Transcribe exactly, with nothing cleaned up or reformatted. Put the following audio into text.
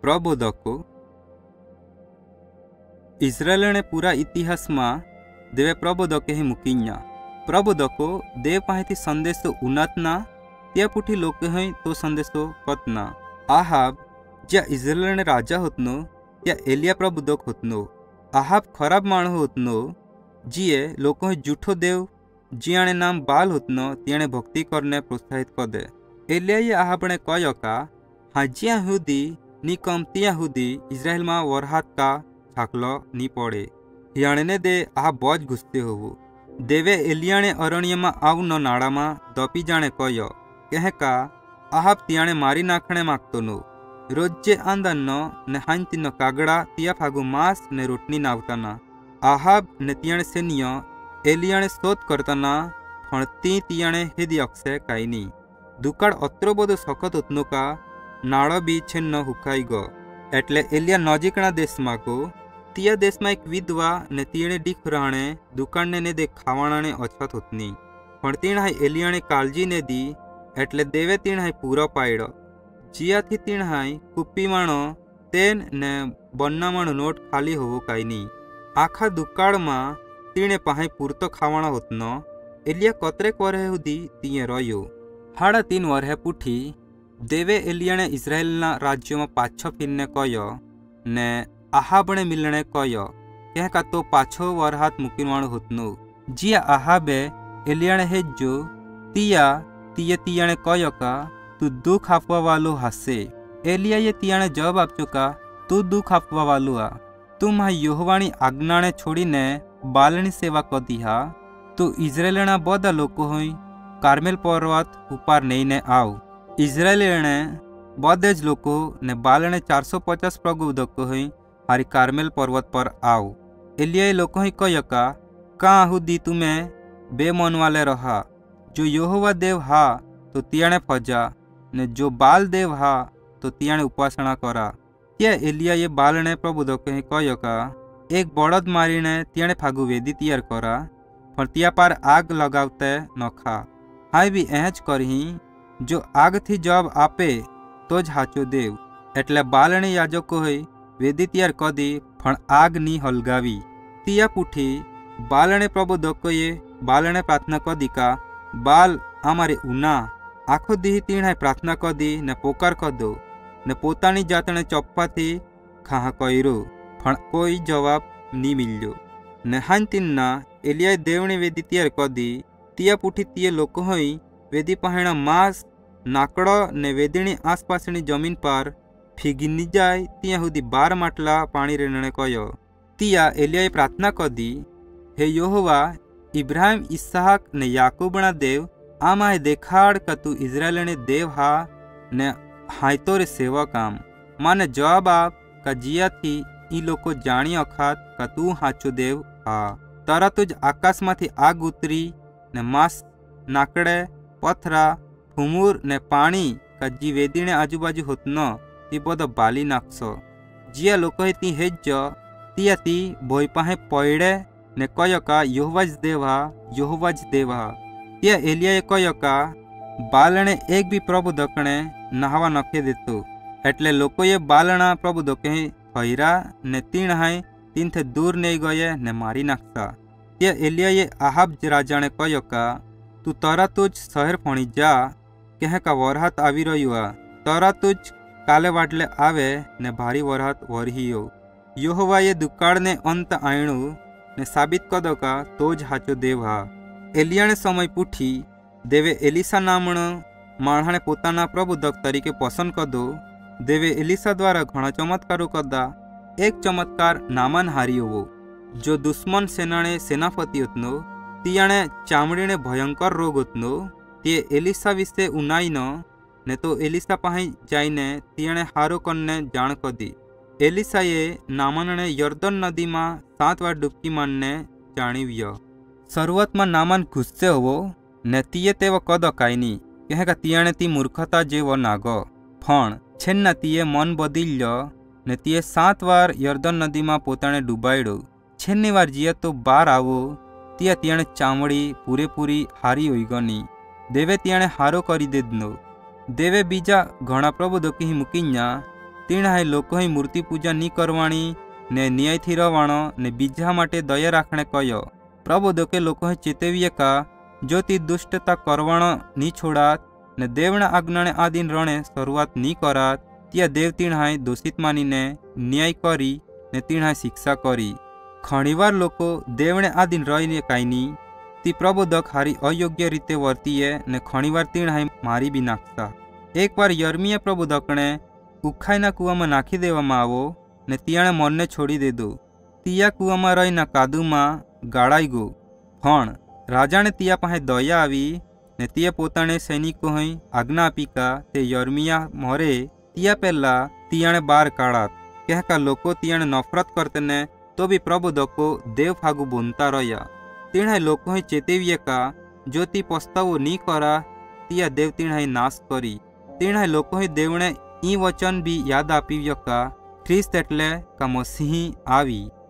प्रबोधको इस्राएल ने पूरा इतिहास में देवे प्रबोधक ही मुकिन्या प्रबोधको देव पाहिती संदेश उन्नत ना त्या पुठी लोक हई तो संदेश कतना आहाब ज्या इस्राएल ने राजा होतनो त्या एलिया प्रबोधक होतनो आहाब खराब माण होतनो जीए लोक जूठो देव जियाने नाम बाल होतनो त्याने भक्ति करने प्रोत्साहित कर दे एलिया ये आहाब ने कह का हाजिया हुदी नी कमतिया हुदी इस्राएल में वरहात का छाकलो नी पड़े याने दे आ बोझ घुसते हो देवे एलिया ने अरण्य में आव न नाड़ा में दपी जाने कह कह का आहाब तियाने मारी नाखणे मागतो नो रोजे आंदन ने हांती न कागड़ा तिया फागु मास ने रोटनी नावताना आहाब ने तियाने सेनियो एलिया ने शोध करताना फणती तियाने हेदी अक्षय काईनी दुकाळ अत्रो बधु सखत होतनो का नाड़ो बी छिन्न हुकाई गो एटले एलिया नजीकना देश में को तिया देश में एक विधवा ने तीणे डीख रहणे दुकान ने दे खावाणा ने अछत होतनी पण तीण हाई एलिया ने काळजी ने दी एटले देवे तीण हाई पूरो पायड़ो जिया थी तीण हाई कुप्पी माणो तेन ने बन्ना माणो नोट खाली होवो काई नी आखा दुकाळ में तीणे पाहाई पूरतो खावाणा होतनो एलिया कतरेक वरहे हुदी तीए रह्यो हाड़ा तीन वरहे पुठी देवे एलिया ने इस्राएल राज्य में पाछो फिरने कयो ने आहाब ने मिलने कयो कह का तो पाछो वरहात मुकिनवाणु होतनो जिया आहाबे एलिया ने हेजो तिया तिये तिया ने कयो का तू दुख आपवा वालो हसे एलिया ये तिया ने जवाब आप चुका तू दुख आपवा वालो आ तुम हा यहोवानी आज्ञा ने छोड़ी ने बालनी सेवा कर दिहा तू इस्राएल ना बदा लोक होई कार्मेल पर्वत ऊपर नहीं ने आओ इस्राएल ने बदेज लोक ने बालने चार सौ पचास प्रबोधक हई हारी कार्मेल पर्वत पर आओ एलिया लोक ही कयका का हुदी तुम्हें बेमन वाले रहा जो यहोवा देव हा तो तियाने फजा ने जो बाल देव हा तो तियाने उपासना करा त्या एलिया ये बालने प्रबोधक ही कयका एक बड़द मारीने तियाने फागु वेदी तैयार करा पर तिया पर आग लगावते न खा हाई भी एहज करही जो आग थी जवाब आपे तो ज हाचो देव एटले बालने याजको हई वेदी तैयार कर दी पण आग नी हलगावी तिया पुठी बालने प्रबोधक ये बालने प्रार्थना कर दी का बाल आमारे उना आखो दी तीण प्रार्थना कर दी ने पोकार कर दो ने पोतानी जातने चप्पा थी खाहा कईरो पण कोई जवाब नी मिल्यो ने हान तीन एलिया देवनी वेदी तैयार कर दी तिया पुठी तिये लोक हई वेदी पहाणा मास नाकड़ो ने वेदीनी आसपासनी जमीन पर फीगिनी जाए तिया हुदी बार માટલા पानी रेने कयो तिया एलिया प्रार्थना कर दी हे यहोवा इब्राहिम इसहाक ने याकूबना देव आमाय देखाड़ का तू इस्राएल ने देव हा ने हायतो रे सेवा काम माने जवाब आप का जिया थी ई लोको जाणी अखात का तू हाचो देव हा तारा तुझ आकाश माथी आग उतरी ने मास नाकड़े पथरा फुमूर ने पानी का जी वेदी ने आजुबाजु होतनो ती बद बाली नाखसो जिया लोक ती हेज तिया ती भोई पाहे पड़े ने कयका यहोवाज देवा यहोवाज देवा तिया एलिया कयका बालने एक भी प्रबोधक ने नहावा नखे देतो एटले लोको ये बालना प्रबोधक फैरा ने तीन हाय तीन थे दूर नहीं गए ने मारी नाखसा तिया एलिया ये आहाब राजा ने कयका तू तरा तुझ शहर फणी जा कह का वरहात आवी रह्यो तरा तुझ काले वाटले आवे ने भारी वरहात वरहियो यहोवा ये दुकाळ ने अंत आयणु ने साबित कदो का तोज हाचो देव हा एलिया ने समय पूठी देवे एलिसा नामण माणहाने पोताना प्रबोधक तरीके पसंद कदो देवे एलिसा द्वारा घणा चमत्कारो कदा एक चमत्कार नामान हारियो वो जो दुश्मन सेनाने सेनापति होतनो तियाने चामड़ीने भयंकर रोग होतनो ते एलिसा विषे उनाई न ने तो एलिसा पाही जाइने तियाने हारो करने जाण कदी एलिसा ये नामन ने यर्दन नदी में सात बार डुबकी मारने जाणीव्य शरूआत में नामन घुस्से होवो ने तिये तेव कद काईनी कह का तियाने ती मूर्खता जेव नाग फण छेन्ना तिये मन बदल्य ने तिये सात बार यर्दन नदी में पोताने डूबायडो छेन्नी वार जिया तो बार आवो तिया तियाने चामड़ी पूरेपूरी हारी होई गनी देवे तियाने हारो करी देदनो देवे बीजा घणा प्रबोधक ही मुकीन्या तीणाए लोकोए मूर्ति पूजा नी करवाणी ने न्याय थी रवाणो ने बीजा माटे दया राखणे कयो। प्रबोधके लोकोए चेतवीए का जो ती दुष्टता करवाणो नी छोड़ात ने देवना आज्ञाने आदीन रणे शुरुआत नी करात त्या देव तीणाए दोषित मानीने न्याय करी ने तीणाए शिक्षा करी। घणीवार लोको देवने आदीन रहीने काईनी ती प्रबोधक हारी अयोग्य रीते वर्तीए ने घणीवार तीणाए मारी बी नाखता। एक बार यर्मिया प्रबोधकने उखाईना कुआमां नाखी देवामां आवो ने तियाणे मनने छोड़ी दीधुं। तिया कुआमां रहीने कादुमां गाळाई गयो। पण राजाने तिया पासे दया आवी ने तिये पोताने सैनिकोए आज्ञा आपी का ते यर्मिया मरे तिया पहला तियाणे बार काढात। कहका लोको तियाणे नफरत करते ने तो भी प्रबोधको देव फागु बोनता रह्या। तीणाए लोकोए चेतेवीए का जो ती पस्तावो नी करा तिया देव तीणाए नाश करी। तीणाए लोकोए देवणे ई वचन भी याद आपीव्यो का ख्रिस्त एटले का मसीही आवी।